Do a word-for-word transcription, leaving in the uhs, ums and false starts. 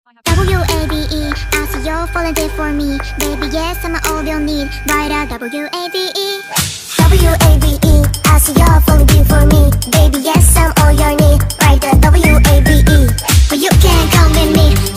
W A V E, I see you're falling deep for me. Baby, yes, I'm all you'll need. Write out W A V E. W A V E, I see you're falling deep for me. Baby, yes, I'm all you need. Write the W A V E. But you can't come with me.